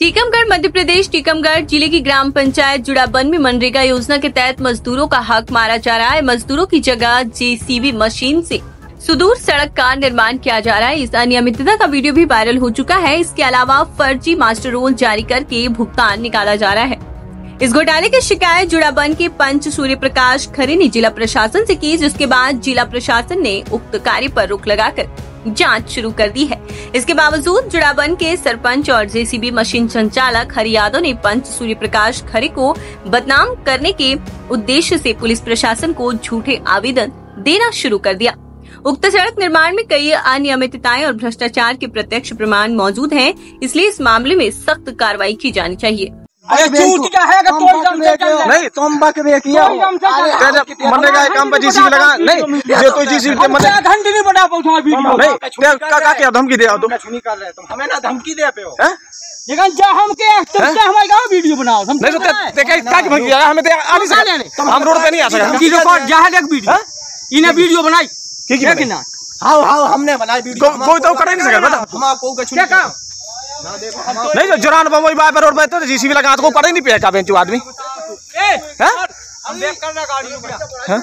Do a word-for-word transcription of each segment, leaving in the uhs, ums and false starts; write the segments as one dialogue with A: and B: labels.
A: टीकमगढ़ मध्य प्रदेश टीकमगढ़ जिले की ग्राम पंचायत जुड़ावन में मनरेगा योजना के तहत मजदूरों का हक मारा जा रहा है। मजदूरों की जगह जेसीबी मशीन से सुदूर सड़क का निर्माण किया जा रहा है। इस अनियमितता का वीडियो भी वायरल हो चुका है। इसके अलावा फर्जी मास्टर रोल जारी करके भुगतान निकाला जा रहा है। इस घोटाले की शिकायत जुड़ावन के पंच सूर्य प्रकाश खरे ने जिला प्रशासन से की, जिसके बाद जिला प्रशासन ने उक्त कार्य पर रोक लगाकर जांच शुरू कर दी है। इसके बावजूद जुड़ावन के सरपंच और जेसीबी मशीन संचालक हरि यादव ने पंच सूर्य प्रकाश खरे को बदनाम करने के उद्देश्य से पुलिस प्रशासन को झूठे आवेदन देना शुरू कर दिया। उक्त सड़क निर्माण में कई अनियमितताएं और भ्रष्टाचार के प्रत्यक्ष प्रमाण मौजूद हैं, इसलिए इस मामले में सख्त कार्रवाई की जानी चाहिए।
B: अरे झूठ क्या है?
C: नहीं तुम बकरे किया मनरेगा काम पर जीसीबी लगा नहीं ये तो जीसीबी के मतलब
B: घंटे नहीं बना पाऊँ वीडियो
C: नहीं का क्या धमकी दे तुम
B: तुम हमें ना धमकी दे पे हो लेकिन जा हम के हमारे गाँव वीडियो बनाओ हम
C: नहीं तो क्या धमकी आया हमें आने से हम रोड पे नहीं आ सकते
B: रिकॉर्ड जहाँ एक वीडियो इन्हें वीडियो बनाई
C: ठीक है ना
B: हाँ हाँ हमने बनाई वीडियो
C: कोई तो कर नहीं सकता
B: हम आपको क्या काम
C: नहीं जो जुरान पर वही बाहर रोड पे तो जीसीबी लगा तो पता ही नहीं पेटा बेंचू आदमी हैं
B: हम देख कर ना गाड़ी
C: हैं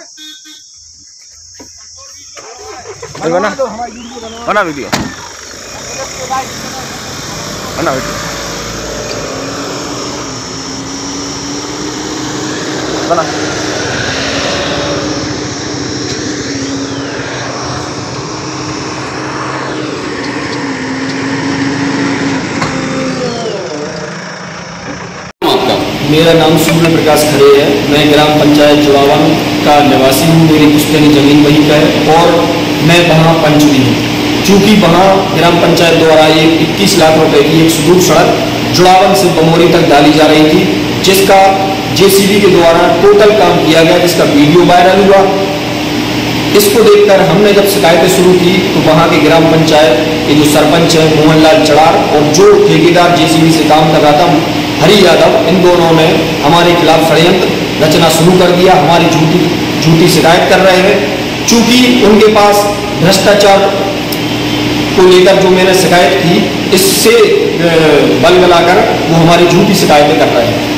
C: बना बना वीडियो बना वीडियो बना
D: मेरा नाम सूर्य प्रकाश खरे है। मैं ग्राम पंचायत जुड़ावन का निवासी हूँ। मेरी पुश्तैनी जमीन वहीं पर है और मैं वहाँ पंच भी हूँ। चूँकि वहाँ ग्राम पंचायत द्वारा एक इक्कीस लाख रुपए की एक सुदूर सड़क जुड़ावन से बमोरी तक डाली जा रही थी, जिसका जेसीबी के द्वारा टोटल काम किया गया, जिसका वीडियो वायरल हुआ। इसको देखकर हमने जब शिकायतें शुरू की तो वहाँ के ग्राम पंचायत के जो सरपंच है मोहनलाल चड़ार और जो ठेकेदार जेसीबी से काम कर रहा था हरि यादव, इन दोनों ने हमारे खिलाफ षड्यंत्र रचना शुरू कर दिया। हमारी झूठी झूठी शिकायत कर रहे हैं। चूंकि उनके पास भ्रष्टाचार को लेकर जो मैंने शिकायत की, इससे बल मिलाकर वो हमारी झूठी शिकायतें कर रहे हैं।